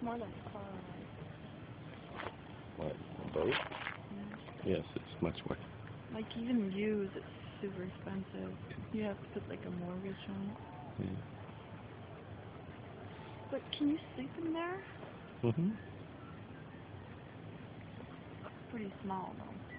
more than $5. What, a boat? Yeah. Yes, it's much more. Like, even used, it's super expensive. You have to put, like, a mortgage on it. Yeah. But can you sleep in there? Mm-hmm. It's pretty small, though.